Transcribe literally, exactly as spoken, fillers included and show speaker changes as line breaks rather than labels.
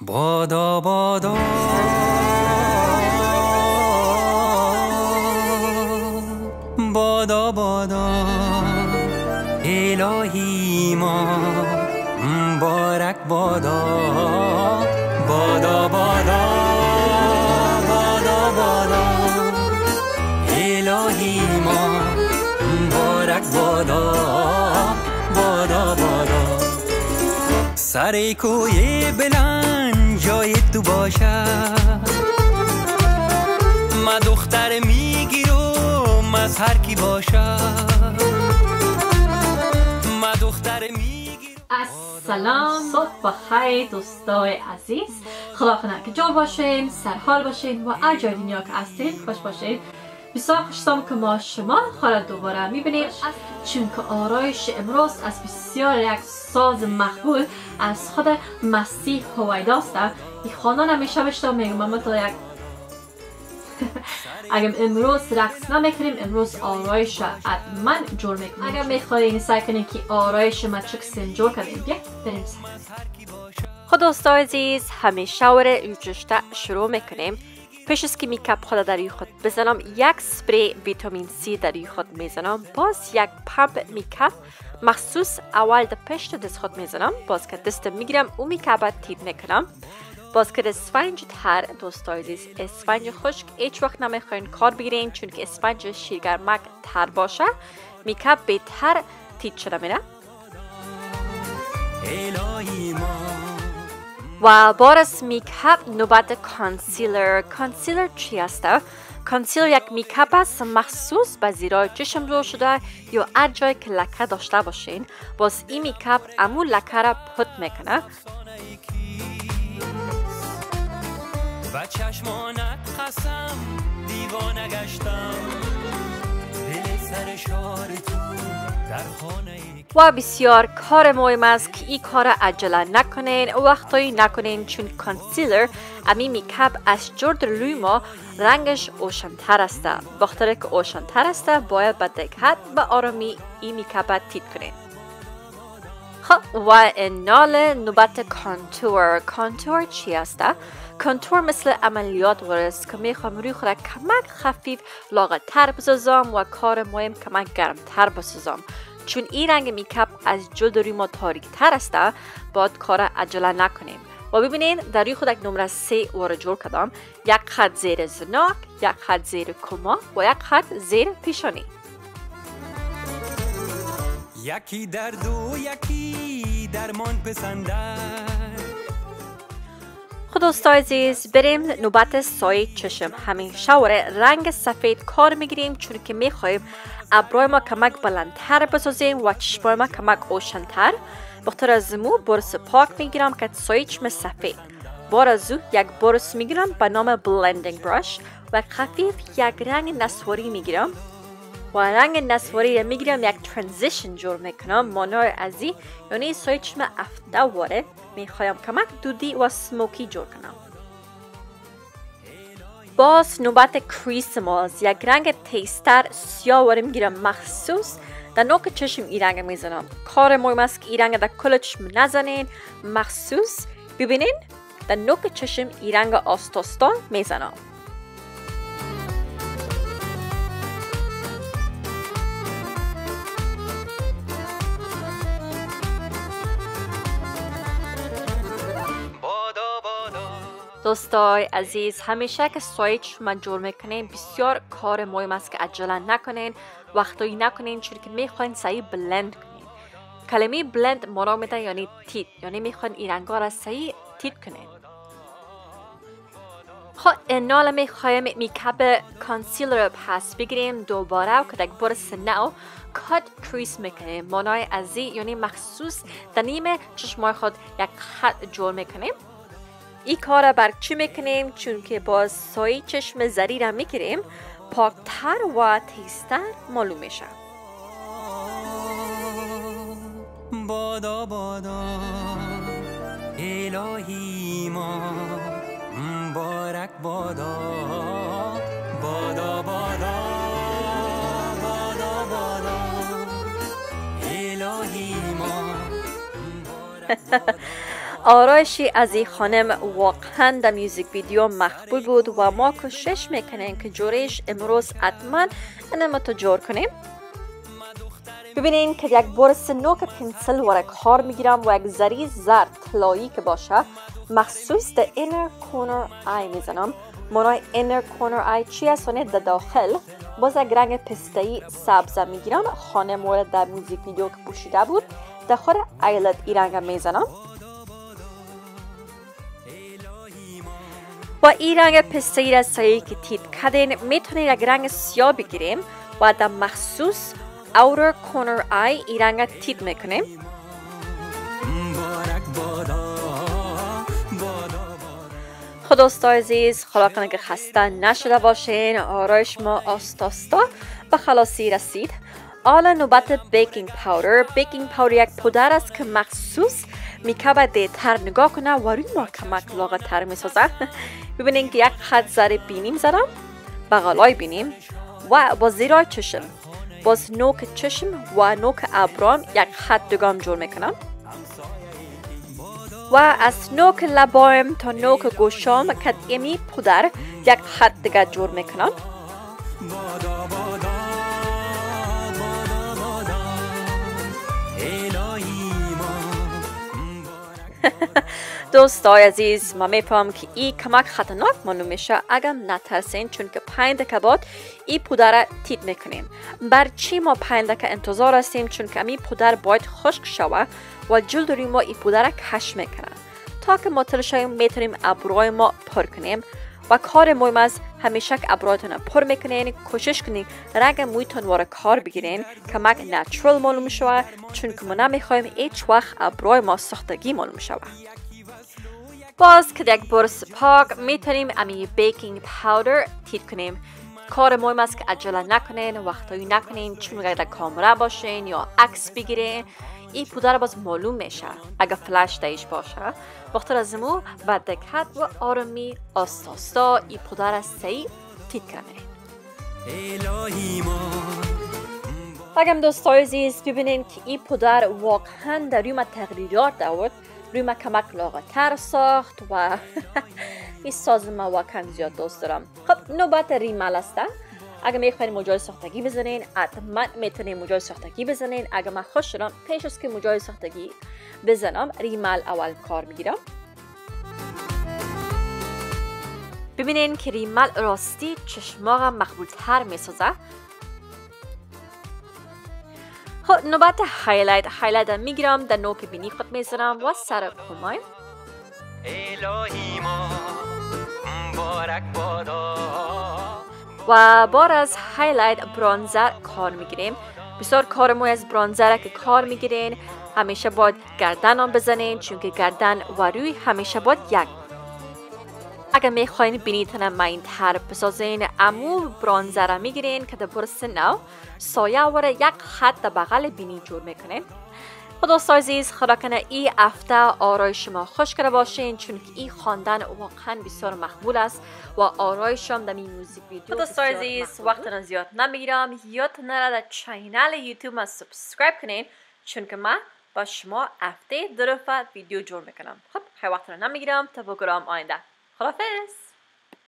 بادا بادا بادا بادا الهی ما مبارک بادا بادا بادا بادا بادا الهی ما مبارک بادا بادا بادا سر کوی بلند جای تو باشد ما دختر میگیرم از هر کی باشد ما دختر میگیرم.
السلام، صبح بخیر دوستای عزیز. خدا کنه که جور باشین، سرحال باشین و هر جای دنیا که هستین خوش باشین. بسیار خوشحالم که ما شما خاله دوباره میبینیم، چون که آرایش امروز از بسیار یک ساز مقبول از خود مسیح هویدا است. این خانه همیشه بشتا میگم مثل یک اگر امروز رقص نمیکنیم امروز آرایش حتما جور میکنیم. اگر میخواین سعی کنین که آرایش ما چکسین جور کنیم، بیا بریم سعی. خود دوستای عزیز، همیشه شاور گذشته شروع میکنیم. پیش از که میکاپ خود در روی خود بزنم یک سپری ویتامین سی در روی خود میزنم، باز یک پمپ میکاپ مخصوص اول در پشت دست خود میزنم، باز که دست میگیرم او میکاپ تیپ میکنم. باز که اسفنج تر دوستای عزیز، اسفنج خشک هیچ وقت نمیخواین کار بگیرین، چون که اسفنج شیرگرمک تر باشه میکاپ بهتر تیت شده میره. و بارس میکاپ نوبت کانسیلر. کانسیلر چی است؟ کانسیلر یک میکاپ است مخصوص به زیرای چشم رو شده یا هر جای که لکه داشته باشین. باز این میکاپ امو لکه را پت میکنه.
و چشمانت خسم دیوانه گشتم دل سر شار تو در خانه.
و بسیار کار مهم است که این کار عجله نکنین و وقتایی نکنین، چون کانسیلر امی میکاپ از جرد روی ما رنگش اوشن‌تر است. بخاطر که اوشن‌تر است باید به دقت و آرامی این میکاپ تیت کنین. خب و انال نوبت کانتور. کانتور چی است؟ کانتور مثل عملیات ورست که میخوام روی خود کمک خفیف لاغرتر بسازم و کار مهم کمک گرمتر بسازم، چون این رنگ میکاپ از جلد روی ما تاریک تر است. باید کار عجله نکنیم. و ببینین در روی خود یک نمره سه وارد جور کردم، یک خط زیر زناک، یک خط زیر کما و یک خط زیر پیشانی.
یکی درد و یکی درمان پسندد.
خود دوستای عزیز، بریم نوبت سایه چشم. همین شاور رنگ سفید کار میگیریم، چون که میخوایم ابروی ما کمک بلندتر بسازیم و چشمای ما کمک اوشنتر. بخاطر از مو برس پاک میگیرم که سایه چشم سفید. بار از او یک برس میگیرم به نام بلندینگ براش و خفیف یک رنگ نسواری میگیرم و رنگ نسواری را میگیرم یک ترانزیشن جور میکنم. مانای ازی یعنی سایه چشم افته واره میخوایم کمک دودی و سموکی جور کنم. باز نوبت کریسماس. یک رنگ تیستر سیاه واره میگیرم مخصوص در نوک چشم این رنگ میزنم. کار مهم است که این رنگ در کل چشم نزنین، مخصوص ببینین در نوک چشم این رنگ آستاستا میزنم. دوستای عزیز، همیشه که سایه چشم جور میکنین بسیار کار مهم است که عجله نکنین، وقتایی نکنین، چون که میخواین سعی بلند کنین. کلمه بلند مرا میده یعنی تیت، یعنی میخواین این رنگا را سعی تیت کنین. خب انال میخوایم میکاپ کانسیلر پس بگیریم دوباره و که یک برس نو کات کریس میکنیم. مانای ازی یعنی مخصوص در نیم چشمای خود یک خط جور میکنیم. این کار بر چی میکنیم؟ چون که باز سایه چشم زری را میگیریم پاکتر و تیزتر معلوم میشه.
بادا بادا الهی ما مبارک بادا بادا بادا بادا بادا الهی ما
آرایشی از این خانم واقعا در میوزیک ویدیو مقبول بود و ما کوشش میکنیم که جوریش امروز حتما انما تو جور کنیم. ببینین که یک برس نوک پنسل واره کار میگیرم و یک زری زرد طلایی که باشه مخصوص در اینر کورنر آی میزنم. مانای اینر کورنر آی چی است؟ در داخل باز یک رنگ پسته‌ای سبز میگیرم. خانم وارد در موزیک ویدیو که پوشیده بود در خود ایلت ای رنگ میزنم و این رنگ پسته‌ای را سعی که تیت کردین میتونید یک رنگ سیاه بگیریم و در مخصوص outer corner eye این رنگ تیت میکنیم. خب دوستای عزیز، خدا کنه که خسته نشده باشین. آرایش ما آستاستا به خلاصی رسید. حالا نوبت بیکینگ پاودر. بیکینگ پاودر یک پودر است که مخصوص میکوب دیتر نگاه کنه و روی ما کمک لاغرتر میسازه. ببینین که یک خط زیر بینیم زدم، بغلای بینیم و با زیرای چشم، باز نوک چشم و نوک ابرام یک خط دگام جور میکنم و از نوک لبایم تا نوک گوشام که ایمی پودر یک خط دیگه جور میکنم. دوستای عزیز، ما میفهم که این کمک خطرناک معلوم میشه اگر نترسین، چون که پنج دقیقه بعد این پودر را تیت میکنیم. بر چی ما پنج دقیقه انتظار هستیم؟ چون که این پودر باید خشک شود و جلد روی ما این پودر را کش میکنه. تا که ما تلشایم میتونیم ابروهای ما پر کنیم و کار مهم است همیشه که ابروهاتون را پر میکنین کوشش کنین رنگ مویتون واره کار بگیرین کمک نچرال معلوم شود، چون که ما نمیخوایم هیچ وقت ابروهای ما ساختگی معلوم شود. باز که یک برس پاک میتونیم امی بیکینگ پاودر تیت کنیم. کار مهم است که عجله نکنین، وقتایی نکنین، چون اگر در کامera باشین یا عکس بگیرین این پودر باز معلوم میشه. اگر فلش دایش باشه وقت از مو با دقت و آرامی آستاستا این پودر را سعی تیت کنین. اگر دوستای عزیز ببینین که این پودر واقعا در روی ما تغییرات داد، روی ما کمک لاغرتر ساخت و این ساز ما واقعا زیاد دوست دارم. خب نوبت ریمال است. اگر میخواین موجای ساختگی بزنین حتما میتونین موجای ساختگی بزنین. اگر من خوش شدم پیش از که موجای ساختگی بزنم ریمال اول کار میگیرم. ببینین که ریمال راستی چشماغم مقبول تر میسازه. خب نوبت هایلایت. هایلایت میگیرم در نوک بینی خود میزنم و سر پومایم. و بار از هایلایت برانزر کار میگیریم. بسیار کار مو از برانزر که کار میگیرین همیشه باید گردن هم بزنین، چون که گردن و روی همیشه باید یک. اگر میخواین بینیتون ماین تر بسازین امو برانزر میگیرین که در برس نو سایه وره یک خط در بغل بینی جور میکنین. دوستای عزیز، خدا کنه این هفته آرایش شما خوش کرده باشین، چون که این خواندن واقعا بسیار مقبول است و آرایشم در این موزیک ویدیو. دوستای عزیز، وقت را زیاد نمیگیرم، یادتون نره در چینل یوتیوب ما سابسکرایب کنین، چون که من با شما هفته دو دفعه ویدیو جور میکنم. خب خیلی وقت را نمیگیرم تا بگرام آینده. خداحافظ.